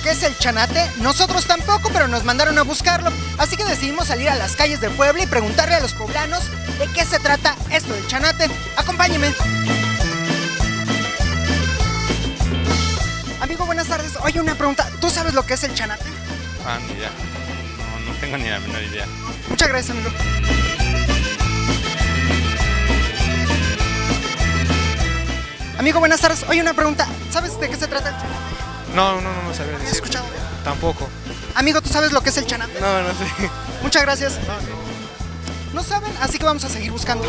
que es el chanate? Nosotros tampoco, pero nos mandaron a buscarlo. Así que decidimos salir a las calles de Puebla y preguntarle a los poblanos de qué se trata esto del chanate. Acompáñeme. Amigo, buenas tardes. Oye, una pregunta. ¿Tú sabes lo que es el chanate? Ni idea. No tengo ni la menor idea. Muchas gracias, amigo. Amigo, buenas tardes. Oye, una pregunta. ¿Sabes de qué se trata el chanate? No sabía ¿Has decir. escuchado? Tampoco. Amigo, ¿tú sabes lo que es el chanate? No sé. Muchas gracias. No saben, así que vamos a seguir buscando.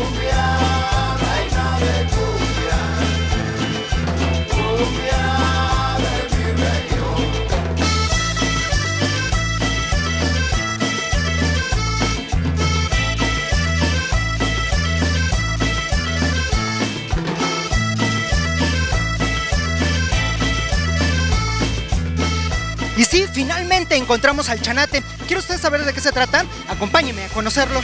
Y sí, finalmente encontramos al chanate. ¿Quiere usted saber de qué se trata? Acompáñeme a conocerlo.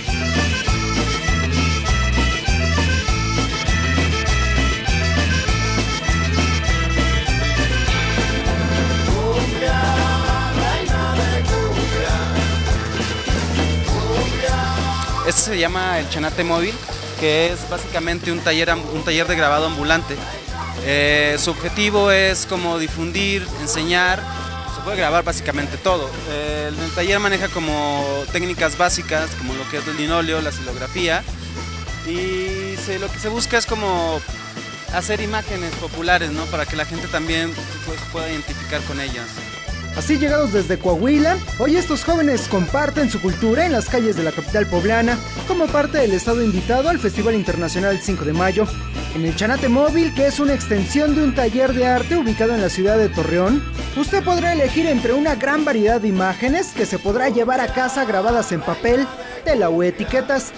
Este se llama el Chanate Móvil, que es básicamente un taller de grabado ambulante. Su objetivo es como difundir, enseñar, se puede grabar básicamente todo. El taller maneja como técnicas básicas, como lo que es el linóleo, la silografía, y lo que se busca es como hacer imágenes populares, ¿no? Para que la gente también pues, pueda identificar con ellas. Así llegados desde Coahuila, hoy estos jóvenes comparten su cultura en las calles de la capital poblana como parte del estado invitado al Festival Internacional 5 de Mayo. En el Chanate Móvil, que es una extensión de un taller de arte ubicado en la ciudad de Torreón, usted podrá elegir entre una gran variedad de imágenes que se podrá llevar a casa grabadas en papel, tela o etiquetas.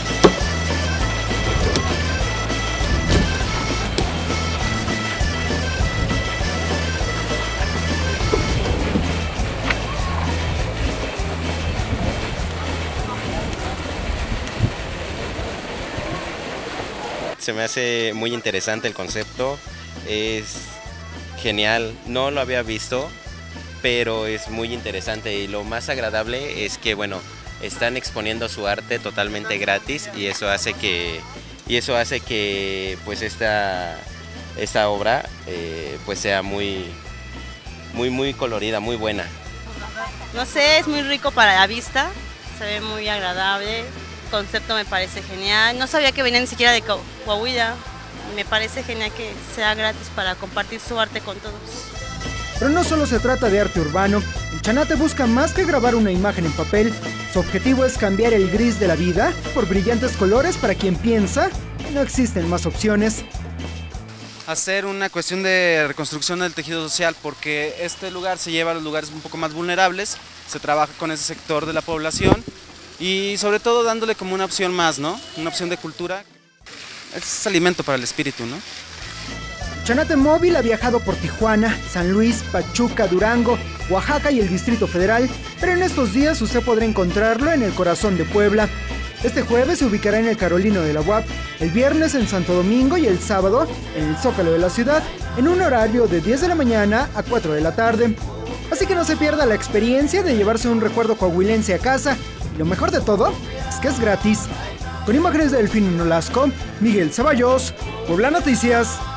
Se me hace muy interesante el concepto, es genial, no lo había visto, pero es muy interesante y lo más agradable es que, bueno, están exponiendo su arte totalmente gratis y eso hace que pues esta obra pues sea muy colorida, muy buena. No sé, es muy rico para la vista, se ve muy agradable. El concepto me parece genial, no sabía que venía ni siquiera de Coahuila, me parece genial que sea gratis para compartir su arte con todos. Pero no solo se trata de arte urbano, el chanate busca más que grabar una imagen en papel, su objetivo es cambiar el gris de la vida por brillantes colores para quien piensa que no existen más opciones. Hacer una cuestión de reconstrucción del tejido social, porque este lugar se lleva a los lugares un poco más vulnerables, se trabaja con ese sector de la población, y sobre todo dándole como una opción más, ¿no? Una opción de cultura. Es alimento para el espíritu, ¿no? Chanate Móvil ha viajado por Tijuana, San Luis, Pachuca, Durango, Oaxaca y el Distrito Federal, pero en estos días usted podrá encontrarlo en el corazón de Puebla. Este jueves se ubicará en el Carolino de la UAP, el viernes en Santo Domingo y el sábado en el Zócalo de la ciudad, en un horario de 10 de la mañana a 4 de la tarde. Así que no se pierda la experiencia de llevarse un recuerdo coahuilense a casa. Y lo mejor de todo es que es gratis. Con imágenes de Delfino Nolasco, Miguel Ceballos, Puebla Noticias.